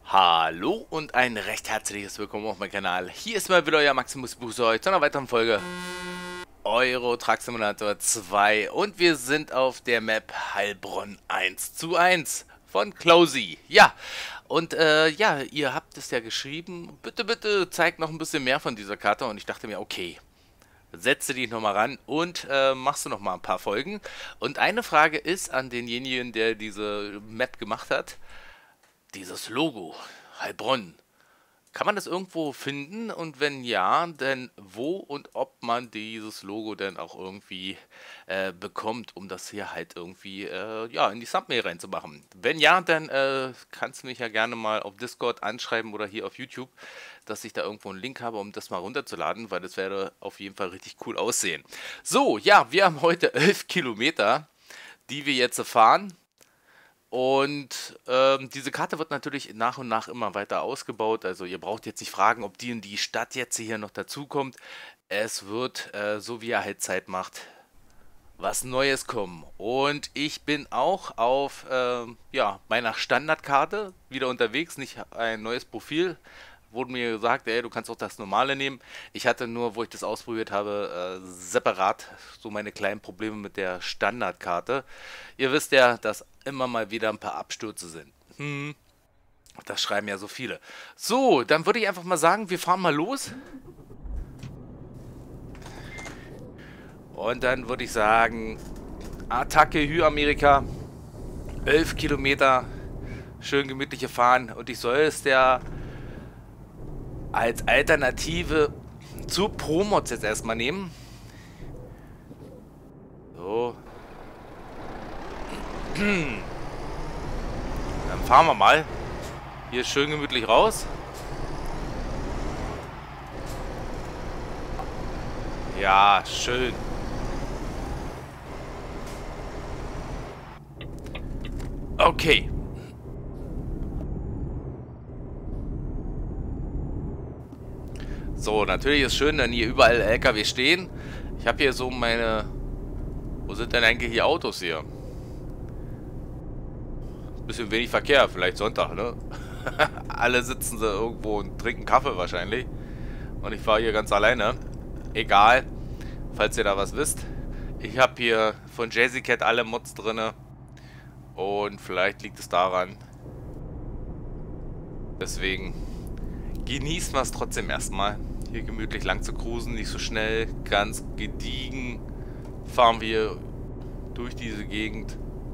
Hallo und ein recht herzliches Willkommen auf meinem Kanal. Hier ist mal wieder euer Maximus Busoy zu einer weiteren Folge Euro Truck Simulator 2 und wir sind auf der Map Heilbronn 1:1 von Closey. Ja, und ja, ihr habt es ja geschrieben, bitte zeigt noch ein bisschen mehr von dieser Karte und ich dachte mir, okay, setze dich nochmal ran und machst du nochmal ein paar Folgen. Und eine Frage ist an denjenigen, der diese Map gemacht hat. Dieses Logo, Heilbronn, kann man das irgendwo finden? Und wenn ja, dann wo und ob man dieses Logo dann auch irgendwie bekommt, um das hier halt irgendwie ja, in die Thumbnail reinzumachen? Wenn ja, dann kannst du mich ja gerne mal auf Discord anschreiben oder hier auf YouTube, dass ich da irgendwo einen Link habe, um das mal runterzuladen, weil das werde auf jeden Fall richtig cool aussehen. So, ja, wir haben heute 11 Kilometer, die wir jetzt fahren. Und diese Karte wird natürlich nach und nach immer weiter ausgebaut. Also ihr braucht jetzt nicht fragen, ob die in die Stadt jetzt hier noch dazukommt. Es wird, so wie er halt Zeit macht, was Neues kommen. Und ich bin auch auf ja, meiner Standardkarte wieder unterwegs, nicht ein neues Profil. Wurde mir gesagt, ey, du kannst auch das normale nehmen. Ich hatte nur, wo ich das ausprobiert habe, separat so meine kleinen Probleme mit der Standardkarte. Ihr wisst ja, dass immer mal wieder ein paar Abstürze sind. Das schreiben ja so viele. So, dann würde ich einfach mal sagen, wir fahren mal los. Und dann würde ich sagen, Attacke Hü Amerika. 11 Kilometer, schön gemütliche Fahren. Und ich soll es der als Alternative zu Promods jetzt erstmal nehmen. So. Dann fahren wir mal. Hier schön gemütlich raus. Ja, schön. Okay. So, natürlich ist schön, wenn hier überall LKW stehen. Ich habe hier so meine... Wo sind denn eigentlich die Autos hier? Bisschen wenig Verkehr, vielleicht Sonntag, ne? Alle sitzen sie irgendwo und trinken Kaffee wahrscheinlich. Und ich fahre hier ganz alleine. Egal, falls ihr da was wisst. Ich habe hier von Jazzy Cat alle Mods drinne. Und vielleicht liegt es daran. Deswegen genießen wir es trotzdem erstmal. Hier gemütlich lang zu cruisen, nicht so schnell, ganz gediegen fahren wir durch diese Gegend.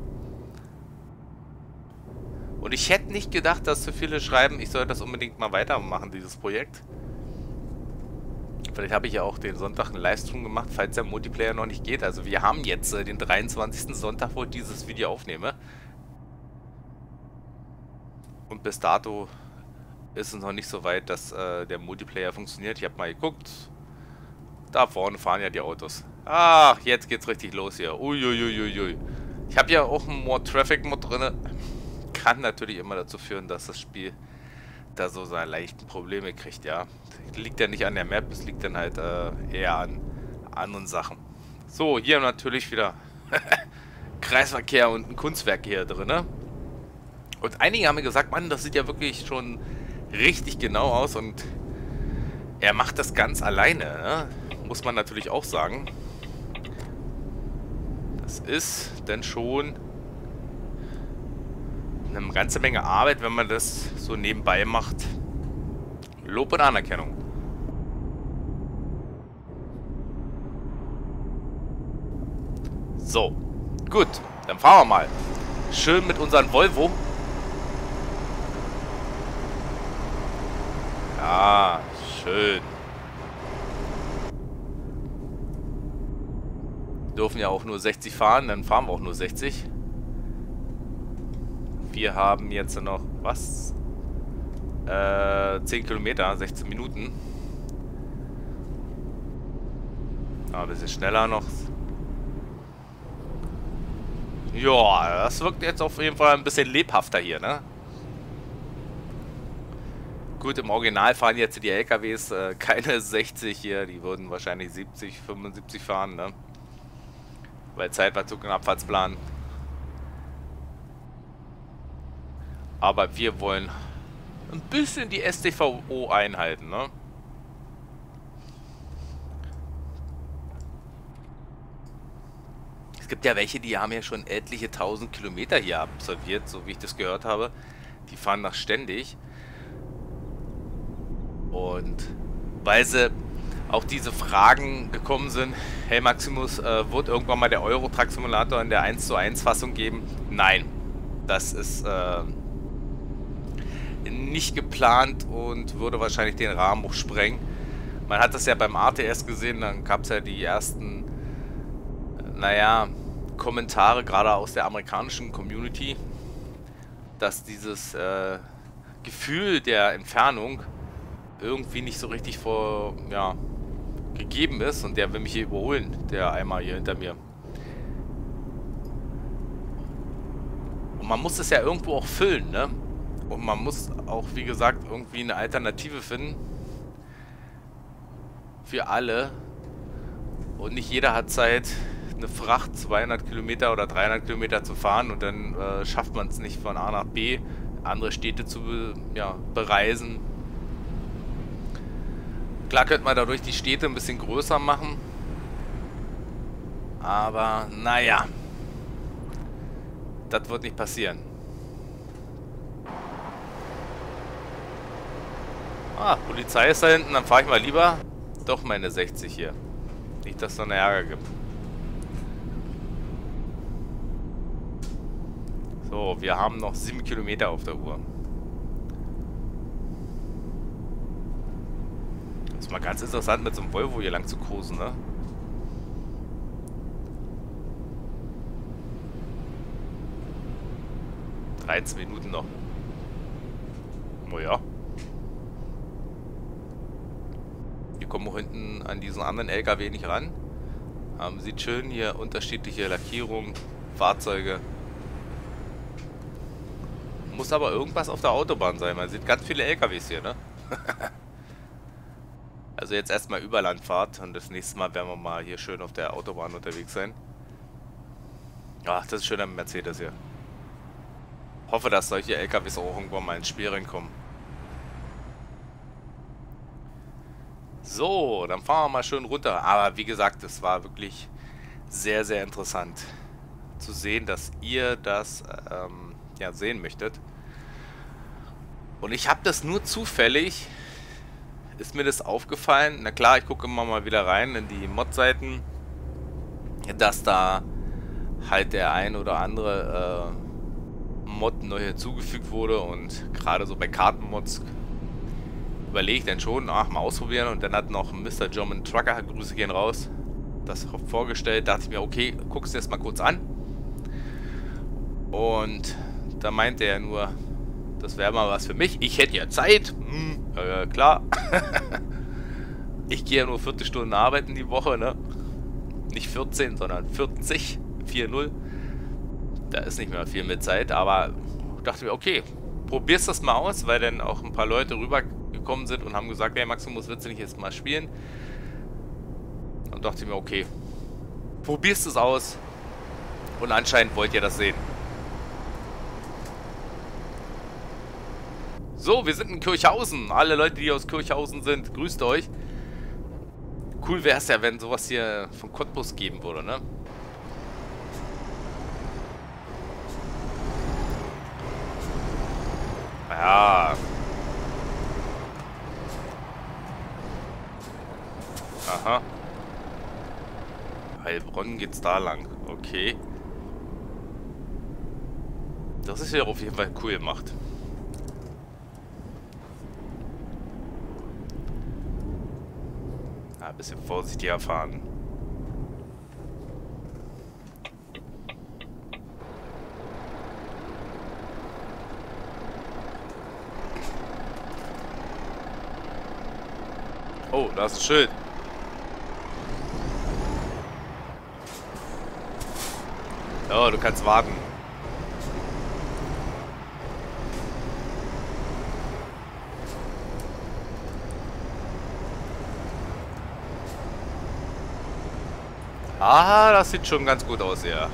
Und ich hätte nicht gedacht, dass so viele schreiben, ich soll das unbedingt mal weitermachen, dieses Projekt. Vielleicht habe ich ja auch den Sonntag einen Livestream gemacht, falls der Multiplayer noch nicht geht. Also wir haben jetzt den 23. Sonntag, wo ich dieses Video aufnehme. Und bis dato ist es noch nicht so weit, dass der Multiplayer funktioniert. Ich habe mal geguckt. Da vorne fahren ja die Autos. Ach, jetzt geht's richtig los hier. Uiuiuiui. Ich habe ja auch einen More Traffic Mod drin. Kann natürlich immer dazu führen, dass das Spiel da so seine leichten Probleme kriegt, ja. Liegt ja nicht an der Map, es liegt dann halt eher an anderen Sachen. So, hier natürlich wieder Kreisverkehr und ein Kunstwerk hier drin. Und einige haben mir gesagt, Mann, das sieht ja wirklich schon richtig genau aus und er macht das ganz alleine, ne? Muss man natürlich auch sagen. Das ist dann schon eine ganze Menge Arbeit, wenn man das so nebenbei macht. Lob und Anerkennung. So, gut, dann fahren wir mal. Schön mit unserem Volvo. Ja, schön. Dürfen ja auch nur 60 fahren, dann fahren wir auch nur 60. Wir haben jetzt noch, was? 10 Kilometer, 16 Minuten. Aber ein bisschen schneller noch. Ja, das wirkt jetzt auf jeden Fall ein bisschen lebhafter hier, ne? Gut, im Original fahren jetzt die LKWs keine 60 hier. Die würden wahrscheinlich 70, 75 fahren, ne? Weil Zeitverzug und Abfahrtsplan. Aber wir wollen ein bisschen die StVO einhalten, ne? Es gibt ja welche, die haben ja schon etliche 1000 Kilometer hier absolviert, so wie ich das gehört habe. Die fahren nach ständig. Und weil sie auch diese Fragen gekommen sind, hey Maximus, wird irgendwann mal der Euro Truck Simulator in der 1:1 Fassung geben? Nein, das ist nicht geplant und würde wahrscheinlich den Rahmen auch sprengen. Man hat das ja beim RTS gesehen, dann gab es ja die ersten, naja, Kommentare, gerade aus der amerikanischen Community, dass dieses Gefühl der Entfernung irgendwie nicht so richtig gegeben ist, und der will mich hier überholen, der einmal hier hinter mir. Und man muss es ja irgendwo auch füllen, ne? Und man muss auch, wie gesagt, irgendwie eine Alternative finden für alle. Und nicht jeder hat Zeit, eine Fracht 200 Kilometer oder 300 Kilometer zu fahren, und dann schafft man es nicht von A nach B, andere Städte zu bereisen. Klar könnte man dadurch die Städte ein bisschen größer machen, aber naja, das wird nicht passieren. Ah, Polizei ist da hinten, dann fahre ich mal lieber doch meine 60 hier. Nicht, dass es noch einen Ärger gibt. So, wir haben noch 7 Kilometer auf der Uhr. Das ist mal ganz interessant, mit so einem Volvo hier lang zu cruisen, ne? ...13 Minuten noch. Oh ja. Hier kommen wir hinten an diesen anderen LKW nicht ran. Sieht schön hier unterschiedliche Lackierungen, Fahrzeuge. Muss aber irgendwas auf der Autobahn sein. Man sieht ganz viele LKWs hier, ne? Also jetzt erstmal Überlandfahrt, und das nächste Mal werden wir mal hier schön auf der Autobahn unterwegs sein. Ja, das ist schön am Mercedes hier. Hoffe, dass solche LKWs auch irgendwann mal ins Spiel reinkommen. So, dann fahren wir mal schön runter. Aber wie gesagt, es war wirklich sehr, sehr interessant zu sehen, dass ihr das sehen möchtet. Und ich habe das nur zufällig, ist mir das aufgefallen. Na klar, ich gucke immer mal wieder rein in die Mod-Seiten, dass da halt der ein oder andere Mod neu hinzugefügt wurde, und gerade so bei Kartenmods überlege ich dann schon, ach, mal ausprobieren. Und dann hat noch Mr. German Trucker, Grüße gehen raus, das vorgestellt. Dachte ich mir, okay, guck's dir das mal kurz an. Und da meinte er nur, das wäre mal was für mich. Ich hätte ja Zeit. Klar. Ich gehe ja nur 40 Stunden arbeiten die Woche, ne? Nicht 14, sondern 40. 4-0. Da ist nicht mehr viel mit Zeit, aber ich dachte mir, okay, probierst das mal aus, weil dann auch ein paar Leute rübergekommen sind und haben gesagt, hey Maximus, willst du nicht jetzt mal spielen? Und dachte ich mir, okay, probierst es aus, und anscheinend wollt ihr das sehen. So, wir sind in Kirchhausen. Alle Leute, die aus Kirchhausen sind, grüßt euch. Cool wäre es ja, wenn sowas hier von Cottbus geben würde, ne? Ja. Aha. Heilbronn geht's da lang. Okay. Das ist ja auf jeden Fall cool gemacht. Ein bisschen vorsichtiger fahren. Oh, da ist ein Schild. Oh, du kannst warten. Ah, das sieht schon ganz gut aus, ja.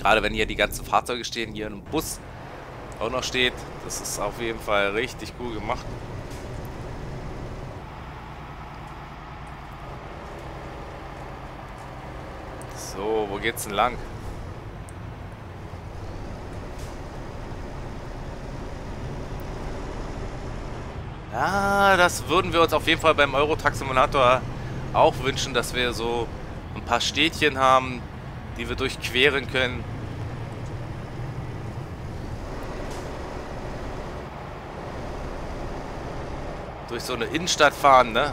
Gerade wenn hier die ganzen Fahrzeuge stehen, hier ein Bus auch noch steht. Das ist auf jeden Fall richtig cool gemacht. So, wo geht's denn lang? Ja, das würden wir uns auf jeden Fall beim Euro Truck Simulator auch wünschen, dass wir so ein paar Städtchen haben, die wir durchqueren können. Durch so eine Innenstadt fahren, ne?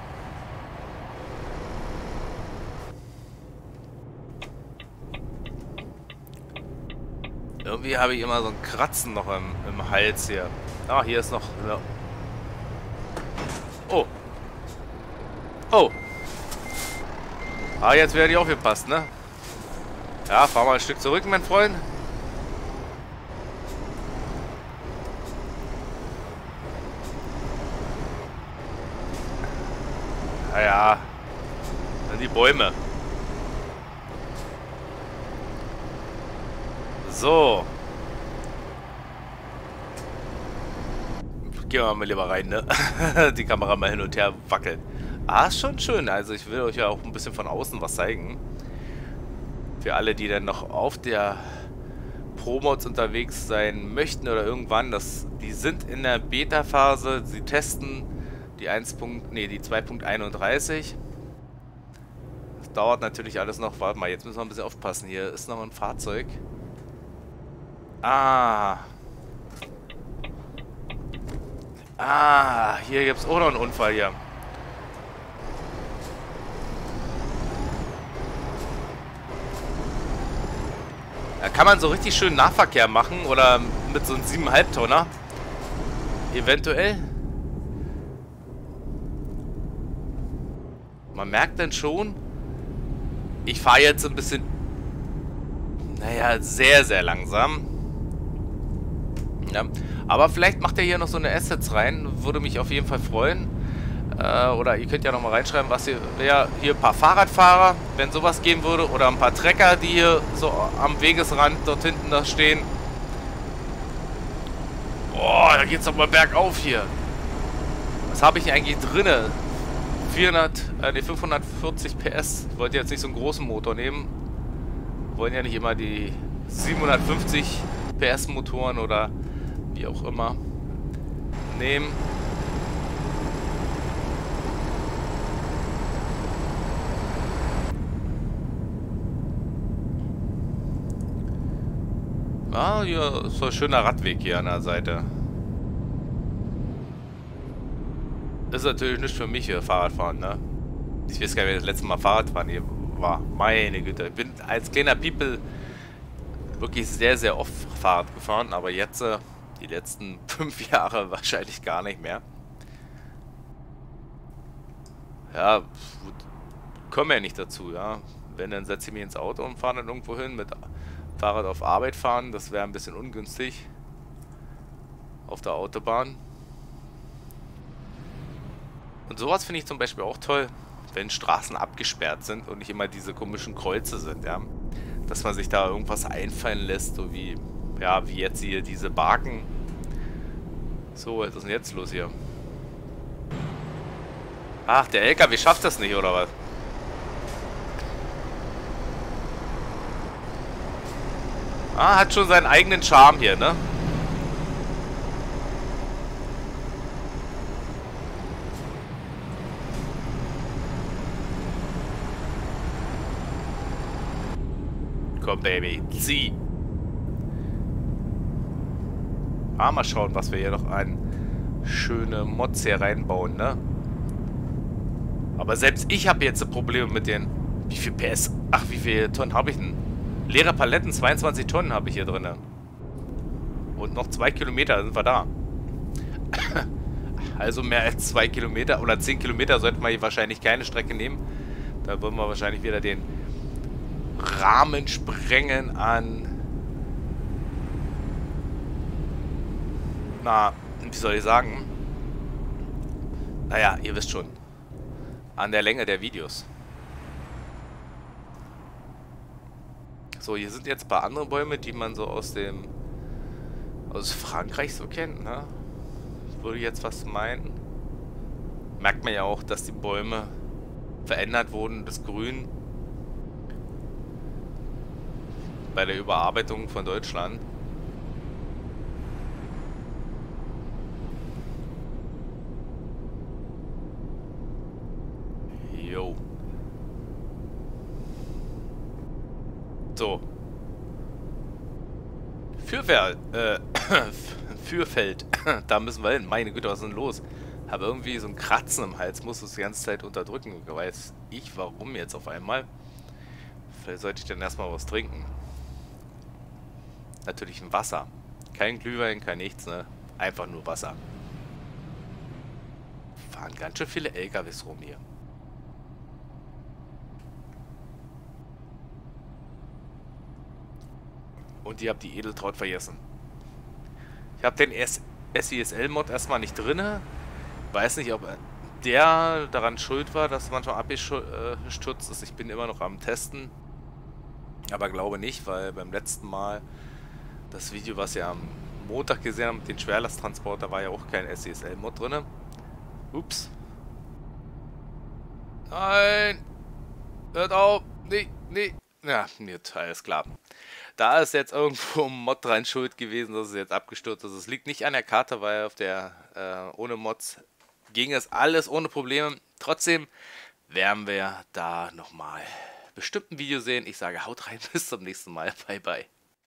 Irgendwie habe ich immer so ein Kratzen noch im Hals hier. Ah, hier ist noch... Ja. Oh. Oh. Ah, jetzt werde ich aufgepasst, ne? Ja, fahr mal ein Stück zurück, mein Freund. Naja. Dann die Bäume. So. Gehen wir mal lieber rein, ne? Die Kamera mal hin und her wackelt. Ah, ist schon schön. Also ich will euch ja auch ein bisschen von außen was zeigen. Für alle, die dann noch auf der Pro-Mods unterwegs sein möchten oder irgendwann. Die sind in der Beta-Phase. Sie testen die 2.31. Das dauert natürlich alles noch. Warte mal, jetzt müssen wir ein bisschen aufpassen. Hier ist noch ein Fahrzeug. Ah, hier gibt es auch noch einen Unfall hier. Da kann man so richtig schön Nahverkehr machen oder mit so einem 7,5 Tonner. Eventuell. Man merkt dann schon, ich fahre jetzt ein bisschen, naja, sehr, sehr langsam. Ja. Aber vielleicht macht er hier noch so eine Assets rein. Würde mich auf jeden Fall freuen. Oder ihr könnt ja noch mal reinschreiben, was hier wäre. Hier ein paar Fahrradfahrer, wenn sowas geben würde. Oder ein paar Trecker, die hier so am Wegesrand dort hinten da stehen. Boah, da geht's doch mal bergauf hier. Was habe ich eigentlich drinne? 540 PS. Ich wollte jetzt nicht so einen großen Motor nehmen. Wir wollen ja nicht immer die 750 PS Motoren oder wie auch immer nehmen. Ah, hier ist so ein schöner Radweg hier an der Seite. Ist natürlich nicht für mich hier Fahrradfahren, ne? Ich weiß gar nicht, wer das letzte Mal Fahrradfahren hier war. Meine Güte. Ich bin als kleiner People wirklich sehr, sehr oft Fahrrad gefahren, aber jetzt die letzten 5 Jahre wahrscheinlich gar nicht mehr. Ja, gut. Komme ja nicht dazu, ja. Wenn, dann setze ich mich ins Auto und fahre dann irgendwo hin. Mit Fahrrad auf Arbeit fahren, das wäre ein bisschen ungünstig. Auf der Autobahn. Und sowas finde ich zum Beispiel auch toll, wenn Straßen abgesperrt sind und nicht immer diese komischen Kreuze sind, ja. Dass man sich da irgendwas einfallen lässt, so wie, ja, wie jetzt hier diese Barken. So, was ist denn jetzt los hier? Ach, der LKW schafft das nicht, oder was? Ah, hat schon seinen eigenen Charme hier, ne? Komm, Baby, zieh! Ah, mal schauen, was wir hier noch an schöne Mods hier reinbauen, ne? Aber selbst ich habe jetzt Probleme mit den... Wie viel PS... Ach, wie viele Tonnen habe ich denn? Leere Paletten, 22 Tonnen habe ich hier drin. Und noch 2 Kilometer sind wir da. Also mehr als 2 Kilometer oder 10 Kilometer sollten wir hier wahrscheinlich keine Strecke nehmen. Da würden wir wahrscheinlich wieder den Rahmen sprengen an... Na, wie soll ich sagen? Naja, ihr wisst schon. An der Länge der Videos. So, hier sind jetzt ein paar andere Bäume, die man so aus Frankreich so kennt, ne? Würde ich jetzt was meinen. Merkt man ja auch, dass die Bäume verändert wurden, das Grün bei der Überarbeitung von Deutschland. Jo. So. Fürfeld. Da müssen wir hin. Meine Güte, was ist denn los? Habe irgendwie so ein Kratzen im Hals, muss das die ganze Zeit unterdrücken. Weiß ich warum jetzt auf einmal. Vielleicht sollte ich dann erstmal was trinken. Natürlich ein Wasser. Kein Glühwein, kein nichts, ne? Einfach nur Wasser. Fahren ganz schön viele LKWs rum hier. Und ihr habt die Edeltraut vergessen. Ich habe den SESL-Mod erstmal nicht drinne. Weiß nicht, ob der daran schuld war, dass manchmal abgestürzt ist. Ich bin immer noch am Testen. Aber glaube nicht, weil beim letzten Mal das Video, was ihr am Montag gesehen habt, mit den Schwerlasttransporter, war ja auch kein SESL-Mod drin. Ups. Nein! Hört auf! Nee, nee. Ja, nicht, alles klar. Da ist jetzt irgendwo ein Mod dran schuld gewesen, dass es jetzt abgestürzt ist. Es liegt nicht an der Karte, weil auf der ohne Mods ging es alles ohne Probleme. Trotzdem werden wir da nochmal bestimmt ein Video sehen. Ich sage, haut rein, bis zum nächsten Mal. Bye, bye.